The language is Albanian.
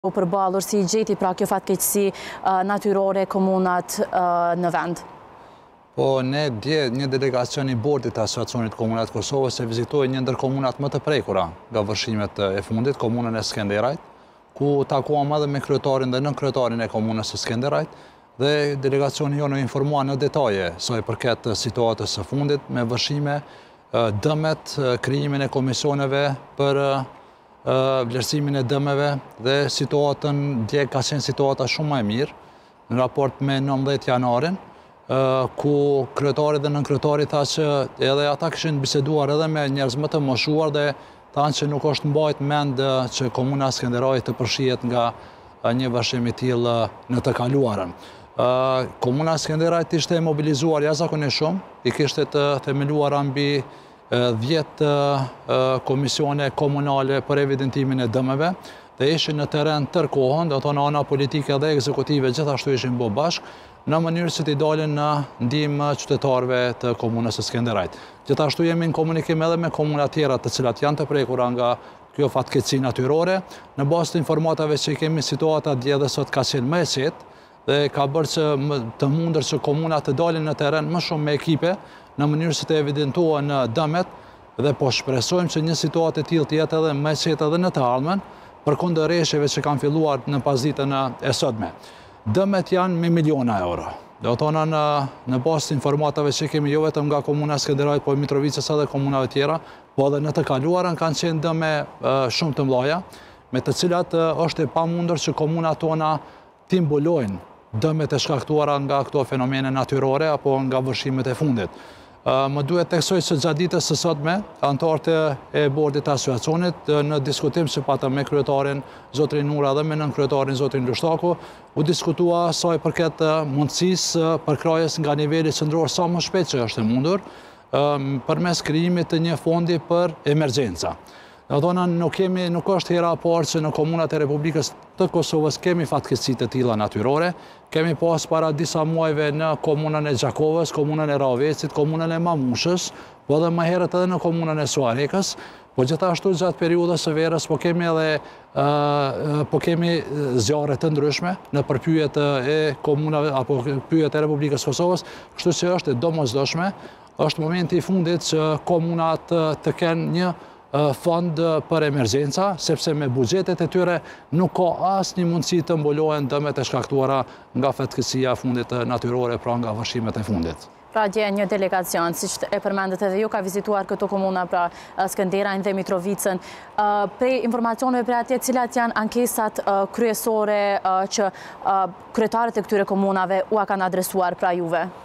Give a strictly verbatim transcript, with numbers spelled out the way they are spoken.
u përballur si i gjeti pra kjo fatkeqësi natyrore komunat në vend? Po, ne dje një delegacion i bordit të Asociacionit Komunat Kosovës e vizitoi një ndër komunat më të prekura nga vërshimet e fundit, komunën e Skenderajt, ku takuam edhe me kryetarin dhe nën kryetarin e komunës së Skenderajt, dhe delegacioni jonë u informua në detaje sa i përket situatës së fundit me vërshime, dëmet, krijimin e komisioneve për vlerësimin e dëmeve dhe situatën dje ka qenë situata shumë më e mirë në raport me nëntëdhjetë janarin, ku kryetari dhe nënkryetari tha që edhe ata kishin biseduar edhe me njerëz më të moshuar dhe thanë që nuk është mbajt mend që komuna Skenderaj të përshihet nga një vërshim i tillë në të kaluarën. Komuna Skenderaj ishte mobilizuar jashtëzakonisht shumë, i kishte të themeluar mbi dhjetë komisione komunale për evidentimin e dëmeve dhe ishin në teren tërë kohën, do të thonë ana politike dhe ekzekutive gjithashtu ishin bë bashkë, në mënyrë që t'i dalin në ndihmë qytetarëve të komunës së Skenderajt. Gjithashtu jemi në komunikim edhe me komuna tjera të cilat janë të prekura nga kjo fatkeqësi natyrore. Në bazë të informatave që kemi, situata dje dhe sot ka qenë më e qetë dhe ka bërë që të mundër që komunat të dalin në teren më shumë me ekipe në mënyrë që të evidentohen dëmet dhe po shpresojmë që një situatë e tillë të jetë edhe më e qetë edhe në të ardhmen përkundër rreshjeve që kanë filluar në pasditën e sotme. Dëmet janë me miliona euro. Do të thonë në, në bazë të informatave që kemi jo vetëm nga komuna Skenderaj, po Mitrovicës edhe komunave tjera, po edhe në të kaluarën kanë qenë dëme shumë të mëdha, me të cilat është e pamundur që komunat tona t'i mbulojnë dëmet e shkaktuara nga këto fenomene natyrore apo nga vërshimet e fundit. Më duhet të theksoj se gjatë ditës së sotme, anëtarët e bordit të asociacionit në diskutim që patëm me kryetarin zotrin Nura dhe me nënkryetarin zotrin Lushtaku, u diskutua sa i përket mundësisë përkrahjes nga niveli qendror sa më shpejt që është e mundur, përmes krijimit të një fondi për emergjenca. Do të thonë nuk kemi, nuk është hera e parë që në komunat e Republikës të Kosovës kemi fatkeqësi të tilla natyrore. Kemi pas para disa muajve në komunën e Gjakovës, komunën e Ravecit, komunën e Mamushës, po edhe më herët edhe në komunën e Suarekës, po gjithashtu gjatë periudhës së verës po kemi edhe po kemi zjarre të ndryshme në përpyjet e komunave apo pyjet e Republikës Kosovës, kështu që është e domosdoshme, është momenti i fundit që komunat të kenë një fond për emergjenca, sepse me buxhetet e tyre nuk ka asnjë mundësi të mbulohen dëmet e shkaktuara nga fatkeqësia fundit natyrore, pra nga vërshimet e fundit. Pra dje një delegacion, siç e përmendet edhe ju, ka vizituar këto komuna, pra Skenderajin dhe Mitrovicën. Prej informacioneve për atje, cilat janë ankesat kryesore që kryetarët e këtyre komunave u kanë adresuar pra juve?